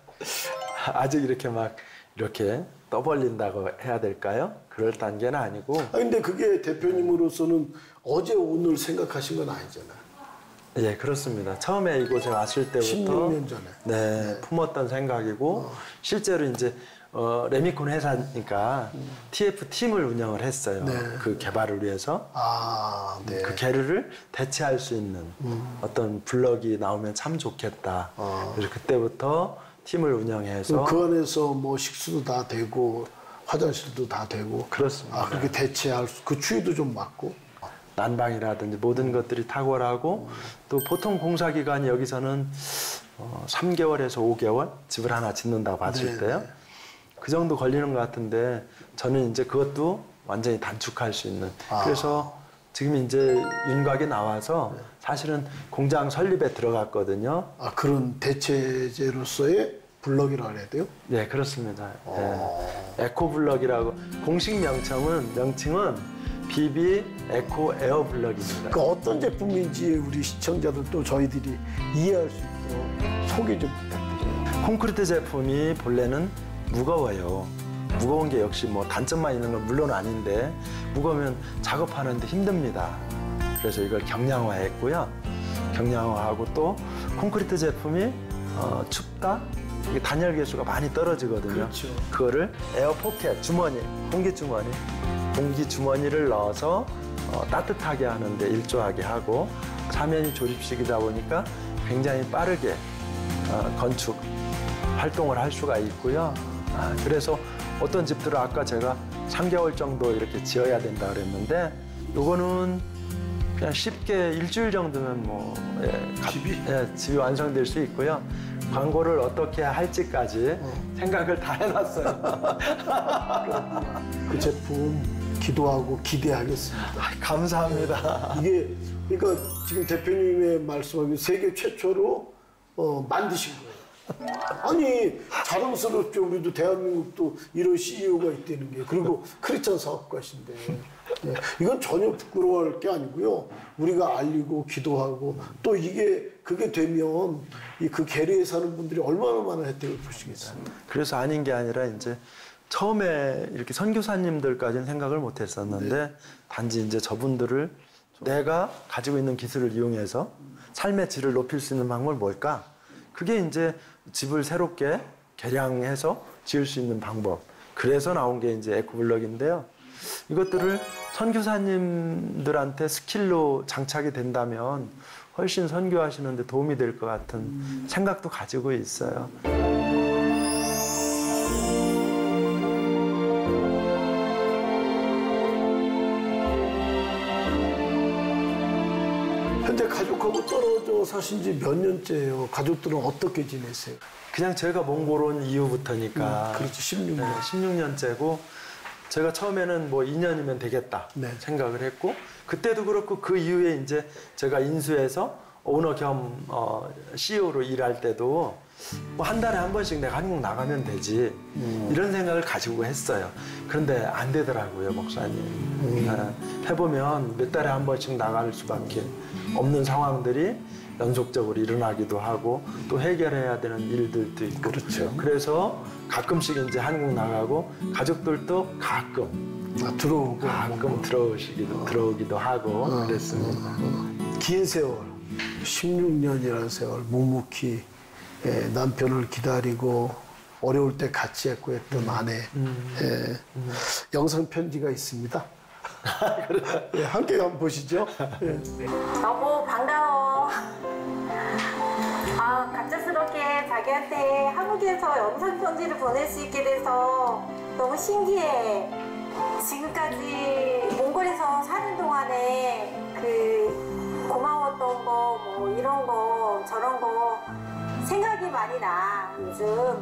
아직 이렇게 막 이렇게 떠벌린다고 해야 될까요? 그럴 단계는 아니고. 아 근데 그게 대표님으로서는 어제 오늘 생각하신 건 아니잖아요. 예, 그렇습니다. 처음에 이곳에 왔을 때부터 십육 년 전에. 네, 품었던 생각이고 어. 실제로 이제 어, 레미콘 회사니까 음. 티에프 팀을 운영을 했어요. 네. 그 개발을 위해서. 아, 네. 그 게르를 대체할 수 있는 음. 어떤 블럭이 나오면 참 좋겠다. 어. 그래서 그때부터 팀을 운영해서 그 안에서 뭐 식수도 다 되고 화장실도 다 되고. 그렇습니다. 아, 그렇게 대체할 수, 그 추위도 좀 맞고. 난방이라든지 모든 것들이 탁월하고 또 보통 공사 기간이 여기서는 어, 삼 개월에서 오 개월 집을 하나 짓는다고 봤을 네, 때요. 네. 그 정도 걸리는 것 같은데 저는 이제 그것도 완전히 단축할 수 있는. 아. 그래서 지금 이제 윤곽이 나와서 사실은 공장 설립에 들어갔거든요. 아, 그런 대체제로서의 블럭이라고 해야 돼요? 네, 그렇습니다. 어. 네. 에코블럭이라고 공식 명칭은 명칭은 비비 에코 에어 블럭입니다. 그 어떤 제품인지 우리 시청자들 또 저희들이 이해할 수 있도록 소개 좀 부탁드려요. 콘크리트 제품이 본래는 무거워요. 무거운 게 역시 뭐 단점만 있는 건 물론 아닌데 무거우면 작업하는데 힘듭니다. 그래서 이걸 경량화했고요. 경량화하고 또 콘크리트 제품이 어, 춥다? 이게 단열 계수가 많이 떨어지거든요. 그렇죠. 그거를 에어 포켓 주머니, 공기 주머니, 공기 주머니를 넣어서 어, 따뜻하게 하는데 일조하게 하고 사면이 조립식이다 보니까 굉장히 빠르게 어, 건축 활동을 할 수가 있고요. 아, 그래서 어떤 집들은 아까 제가 삼 개월 정도 이렇게 지어야 된다 그랬는데 요거는 그냥 쉽게 일주일 정도면 뭐 예, 가- 집이? 예, 집이 완성될 수 있고요. 광고를 어떻게 할지까지 생각을 다 해놨어요. 그 제품 기도하고 기대하겠습니다. 아, 감사합니다. 이게 그러니까 지금 대표님의 말씀하기 세계 최초로 어, 만드신 거예요. 아니 자랑스럽죠. 우리도 대한민국도 이런 씨이오가 있다는 게. 그리고 크리스찬 사업가신데 네. 이건 전혀 부끄러워할 게 아니고요. 우리가 알리고 기도하고 또 이게 그게 되면 이 그 계례에 사는 분들이 얼마나 많은 혜택을 보시겠어요. 그래서 아닌 게 아니라 이제 처음에 이렇게 선교사님들까지는 생각을 못 했었는데 네. 단지 이제 저분들을 내가 가지고 있는 기술을 이용해서 삶의 질을 높일 수 있는 방법은 뭘까? 그게 이제 집을 새롭게 개량해서 지을 수 있는 방법. 그래서 나온 게 이제 에코블럭인데요. 이것들을 선교사님들한테 스킬로 장착이 된다면 훨씬 선교하시는 데 도움이 될 것 같은 음. 생각도 가지고 있어요. 현재 가족하고 떨어져 사신 지 몇 년째예요? 가족들은 어떻게 지내세요? 그냥 제가 몽골 온 이후부터니까. 음, 그렇지, 십육 년. 네, 십육 년째고 제가 처음에는 뭐 이 년이면 되겠다 네. 생각을 했고 그때도 그렇고 그 이후에 이제 제가 인수해서 오너 겸 어, 씨이오로 일할 때도 뭐 한 달에 한 번씩 내가 한국 나가면 되지 음. 이런 생각을 가지고 했어요. 그런데 안 되더라고요, 목사님. 음. 네, 해보면 몇 달에 한 번씩 나갈 수밖에 없는 상황들이 연속적으로 일어나기도 하고 또 해결해야 되는 일들도 있고 그렇죠. 그래서 가끔씩 이제 한국 나가고 가족들도 가끔 아, 들어오고 가끔 들어오시기도 어. 들어오기도 하고 어. 그랬습니다. 어. 긴 세월, 십육 년이라는 세월 묵묵히 예, 남편을 기다리고 어려울 때 같이 했고 했던 음. 아내 음. 예, 음. 영상 편지가 있습니다. 예, 함께 한번 보시죠. 예. 너무 반가워. 아, 갑작스럽게 자기한테 한국에서 영상 편지를 보낼 수 있게 돼서 너무 신기해. 지금까지 몽골에서 사는 동안에 그 고마웠던 거, 뭐 이런 거, 저런 거 생각이 많이 나, 요즘.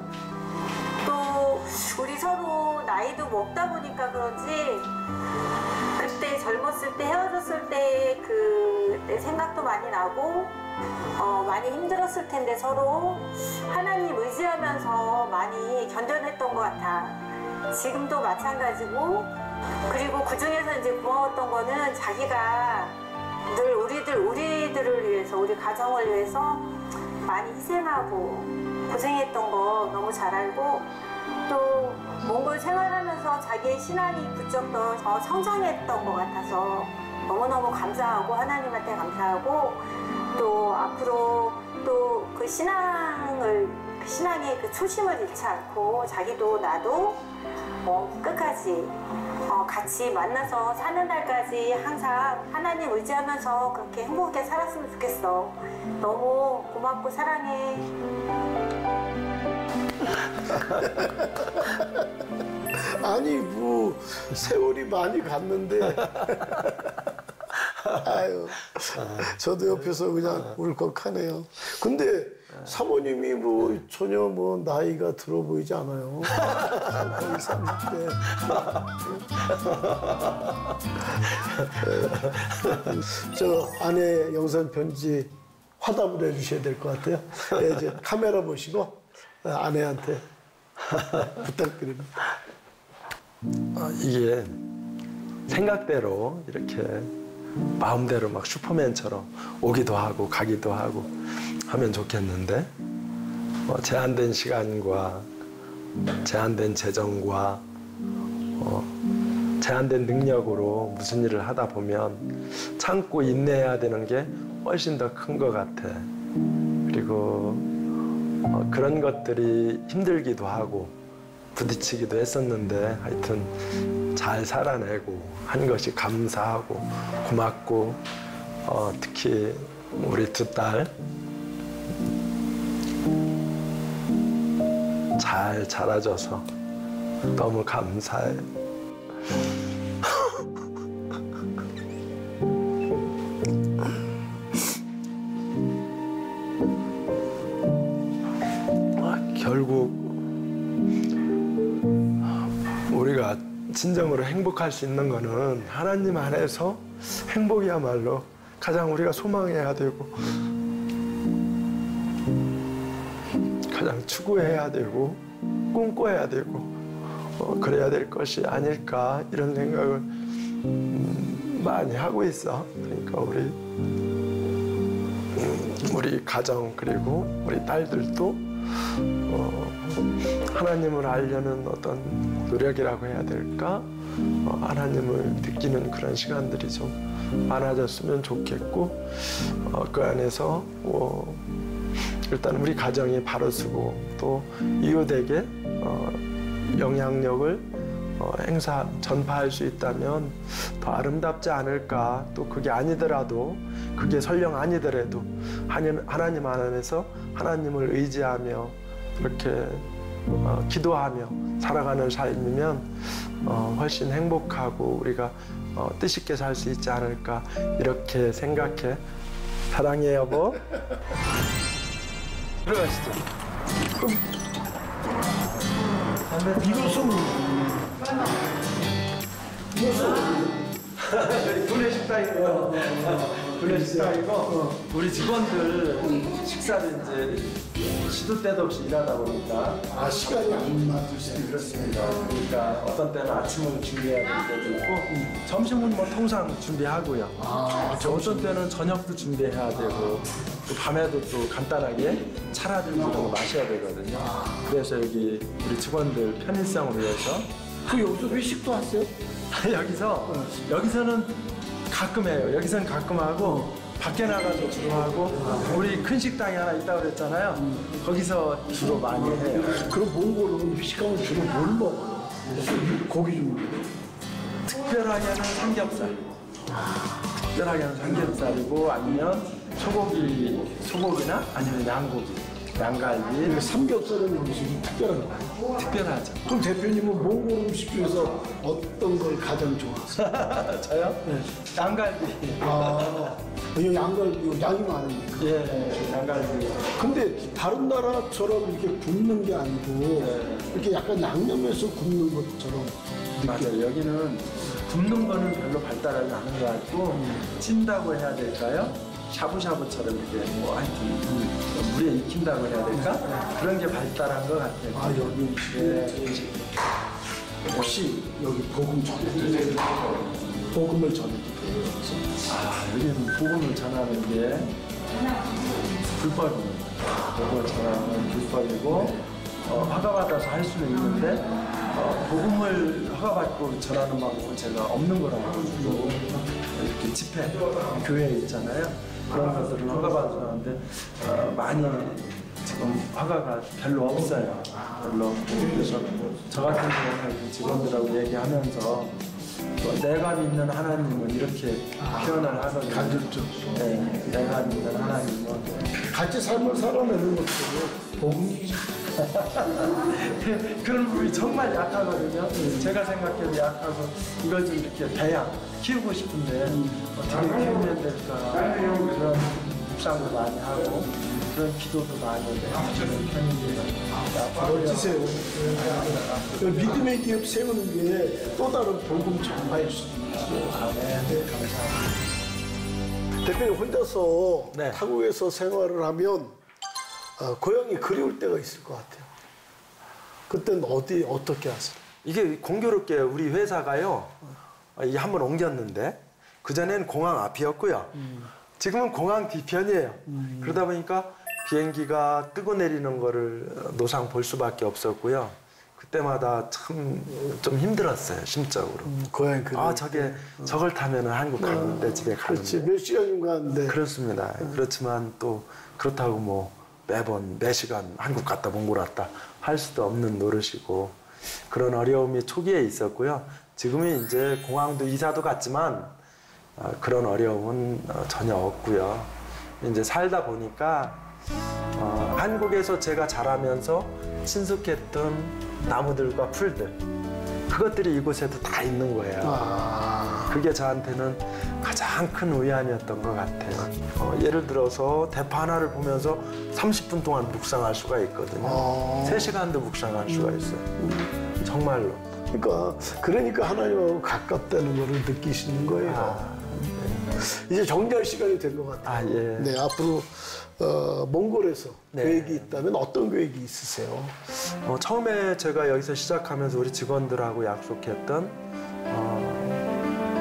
또 우리 서로 나이도 먹다 보니까 그런지 그때 젊었을 때 헤어졌을 때 그 내 생각도 많이 나고 어, 많이 힘들었을 텐데 서로 하나님 의지하면서 많이 견뎌냈던 것 같아. 지금도 마찬가지고 그리고 그 중에서 이제 고마웠던 거는 자기가 늘 우리들 우리들을 위해서 우리 가정을 위해서 많이 희생하고 고생했던 거 너무 잘 알고 또 몽골 생활하면서 자기의 신앙이 부쩍 더 성장했던 것 같아서 너무너무 감사하고 하나님한테 감사하고 또 앞으로 또 그 신앙을 그 신앙의 그 초심을 잃지 않고 자기도 나도 어, 끝까지 어, 같이 만나서 사는 날까지 항상 하나님 의지하면서 그렇게 행복하게 살았으면 좋겠어. 너무 고맙고 사랑해. 아니 뭐 세월이 많이 갔는데 아유 저도 옆에서 그냥 울컥하네요. 근데 사모님이 뭐 전혀 뭐 나이가 들어 보이지 않아요. 거의 삼십 대. 저 아내 영상 편지 화답을 해주셔야 될 것 같아요. 네, 이제 카메라 보시고 아내한테 부탁드립니다. 아, 이게 생각대로 이렇게 마음대로 막 슈퍼맨처럼 오기도 하고 가기도 하고 하면 좋겠는데 어, 제한된 시간과 제한된 재정과 어, 제한된 능력으로 무슨 일을 하다 보면 참고 인내해야 되는 게 훨씬 더 큰 것 같아. 그리고 어, 그런 것들이 힘들기도 하고 부딪히기도 했었는데 하여튼 잘 살아내고 한 것이 감사하고 고맙고 어, 특히 우리 두 딸 잘 자라줘서 너무 감사해. 결국 우리가 진정으로 행복할 수 있는 거는 하나님 안에서 행복이야말로 가장 우리가 소망해야 되고 가장 추구해야 되고 꿈꿔야 되고 어, 그래야 될 것이 아닐까 이런 생각을 음, 많이 하고 있어. 그러니까 우리 음, 우리 가정 그리고 우리 딸들도 어, 하나님을 알려는 어떤 노력이라고 해야 될까? 어, 하나님을 느끼는 그런 시간들이 좀 많아졌으면 좋겠고 어, 그 안에서 어, 일단 우리 가정이 바로 서고 또 이웃에게 어, 영향력을 어, 행사 전파할 수 있다면 더 아름답지 않을까. 또 그게 아니더라도 그게 설령 아니더라도 하나님, 하나님 안에서 하나님을 의지하며 이렇게 어, 기도하며 살아가는 삶이면 어, 훨씬 행복하고 우리가 어, 뜻있게 살 수 있지 않을까 이렇게 생각해. 사랑해 여보. 들어가시죠. 이것은 구내식당이고 구내식당이고 우리 직원들 식사를 이제 시도 때도 없이 일하다 보니까 아 시간이 안 맞으시네. 그렇습니다. 그러니까 어떤 때는 아침을 준비해야 될 때도 있고 점심은 뭐 통상 준비하고요. 아, 어떤 때는 저녁도 준비해야 되고 또 밤에도 또 간단하게 차라든지 이런 거 마셔야 되거든요. 그래서 여기 우리 직원들 편의성을 위해서 그 여기서 회식도 하세요? 여기서 여기서는 가끔 해요. 여기서는 가끔 하고 밖에 나가서 주로 하고 우리 큰 식당이 하나 있다고 그랬잖아요. 거기서 주로 많이 해요. 그럼 몽골은 회식하면 주로 뭘 먹어요? 고기 좀 특별하게는 삼겹살. 특별하게는 삼겹살이고 아니면 소고기, 소고기나 아니면 양고기, 양갈비. 삼겹살은 음식이 특별한 거예요. 특별하죠. 그럼 대표님은 몽골 음식 중에서 어떤 걸 가장 좋아하세요? 저요? 네. 양갈비. 아, 이 양갈비 양이 많으니까. 예, 양갈비. 근데 다른 나라처럼 이렇게 굽는 게 아니고 네. 이렇게 약간 양념해서 굽는 것처럼 맞아요. 여기는 굽는 거는 별로 발달하지 않은 것 같고 찐다고 해야 될까요? 샤브샤브처럼 이렇게 뭐 하여튼 물에 익힌다고 해야 될까? 그런 게 발달한 것 같아요. 아 여기 예. 혹시 여기 복음 전해도 복음을 전해도 돼요? 아, 여기는 복음을 전하는 게 불법입니다. 복음을 전하는 불법이고 어, 허가받아서 할 수는 있는데 어, 복음을 허가받고 전하는 방법은 제가 없는 거라고 가지고 이렇게 집회, 교회 있잖아요. 그런 것들은 허가받아서 하는데 어, 많이 지금 허가가 별로 없어요. 별로 없고 그래서 저 같은 경우는 직원들하고 얘기하면서 뭐 내가 믿는 하나님은 이렇게 표현을 하거든요. 간접적으로. 네, 내가 믿는 하나님은 같이 삶을 살아내는 것도 복음이죠. 그런 부분이 정말 약하거든요. 제가 생각해도 약하고 이걸 좀 이렇게 배양, 키우고 싶은데 어떻게 키우면 될까 그런 묵상도 많이 하고 그런 기도도 많이 해주는 편입니다. 멋지세요. 그 믿음의 기업 세우는 게 또 다른 복음 전파일 수도 있죠. 아, 네, 네, 감사합니다. 대표님 혼자서 네. 타국에서 생활을 하면 어, 고향이 그리울 때가 있을 것 같아요. 그때는 어디 어떻게 하세요? 이게 공교롭게 우리 회사가요 이 한번 옮겼는데 그전엔 공항 앞이었고요. 지금은 공항 뒤편이에요. 음. 그러다 보니까 비행기가 뜨고 내리는 거를 노상 볼 수밖에 없었고요. 그때마다 참 좀 힘들었어요, 심적으로. 음, 고향이 그리울 아, 저게 저걸 타면은 한국 가는데 집에 그렇지 가는데. 몇 시간이면 가는데 그렇습니다. 그렇지만 또 그렇다고 뭐 매번 매 시간 한국 갔다 몽골 왔다 할 수도 없는 노릇이고 그런 어려움이 초기에 있었고요. 지금은 이제 공항도 이사도 갔지만 어, 그런 어려움은 어, 전혀 없고요. 이제 살다 보니까 어, 한국에서 제가 자라면서 친숙했던 나무들과 풀들 그것들이 이곳에도 다 있는 거예요. 아, 그게 저한테는 가장 큰 위안이었던 것 같아요. 어, 예를 들어서 대파 하나를 보면서 삼십 분 동안 묵상할 수가 있거든요. 아. 세 시간도 묵상할 수가 있어요. 정말로. 그러니까 그러니까 하나님하고 가깝다는 것을 느끼시는 거예요. 아, 이제 정리할 시간이 된 것 같아요. 아, 예. 네, 앞으로 어, 몽골에서 네. 계획이 있다면 어떤 계획이 있으세요? 어, 처음에 제가 여기서 시작하면서 우리 직원들하고 약속했던 어,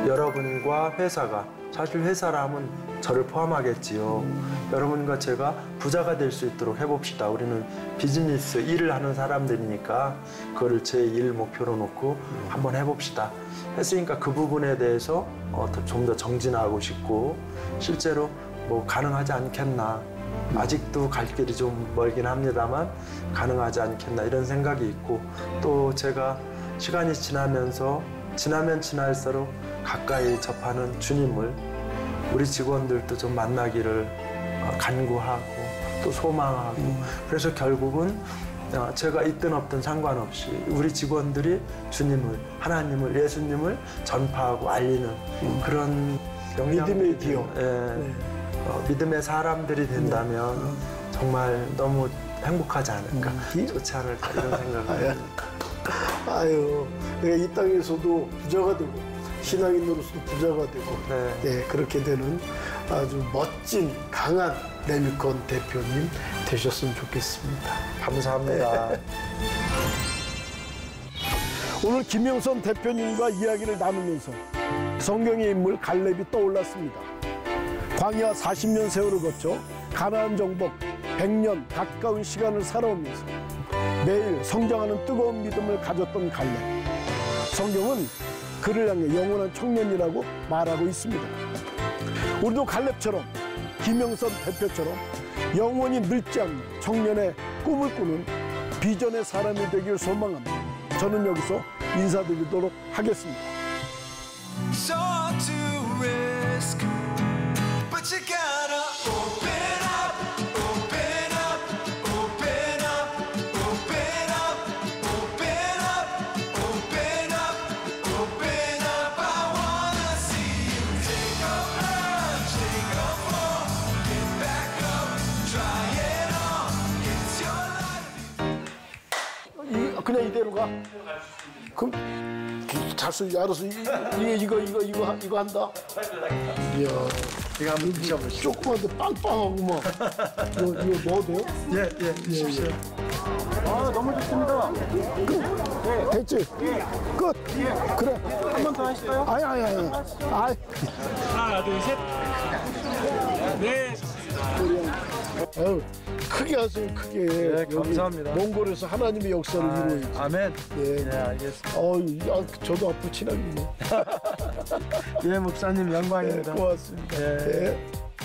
여러분과 회사가, 사실 회사라면 저를 포함하겠지요. 여러분과 제가 부자가 될 수 있도록 해봅시다. 우리는 비즈니스 일을 하는 사람들이니까 그거를 제일 목표로 놓고 한번 해봅시다. 했으니까 그 부분에 대해서 어, 좀 더 정진하고 싶고, 실제로 뭐 가능하지 않겠나. 아직도 갈 길이 좀 멀긴 합니다만 가능하지 않겠나 이런 생각이 있고, 또 제가 시간이 지나면서 지나면 지날수록 가까이 접하는 주님을 우리 직원들도 좀 만나기를 간구하고 또 소망하고, 음. 그래서 결국은 제가 있든 없든 상관없이 우리 직원들이 주님을, 하나님을, 예수님을 전파하고 알리는 음. 그런 믿음의 기업, 예, 네. 어, 믿음의 사람들이 된다면 음. 정말 너무 행복하지 않을까, 음. 좋지 않을까 이런 생각을 합니다. 아유, 내가 이 땅에서도 부자가 되고 신앙인으로서도 부자가 되고 네. 네, 그렇게 되는 아주 멋진 강한 레미콘 대표님 되셨으면 좋겠습니다. 감사합니다. 네. 오늘 김영선 대표님과 이야기를 나누면서 성경의 인물 갈렙이 떠올랐습니다. 광야 사십 년 세월을 거쳐 가나안 정복 백 년 가까운 시간을 살아오면서 매일 성장하는 뜨거운 믿음을 가졌던 갈렙. 성경은 그를 향해 영원한 청년이라고 말하고 있습니다. 우리도 갈렙처럼, 김영선 대표처럼 영원히 늙지 않는 청년의 꿈을 꾸는 비전의 사람이 되길 소망합니다. 저는 여기서 인사드리도록 하겠습니다. 그냥 이대로 가? 그럼 잘써 알아서 이게 이거 이거 이거 이거 한다. 이야, 이거 한번 드셔보시죠. 조그만데 빵빵하구만. 이거 이거 넣어도 돼요? 예, 예, 드십시오. 아, 너무 좋습니다. 끝. 됐지? 끝. 그래. 한 번 더 하실까요? 아니 아니 아니. 아이. 하나, 둘, 셋. 네. 아유, 크게 하세요, 크게. 네, 감사합니다. 몽골에서 하나님의 역사를 아, 이루어야지. 아멘. 예. 네, 알겠습니다. 어이, 아, 저도 앞으로 친하겠네. 예, 목사님 영광입니다. 네, 고맙습니다. 예. 네.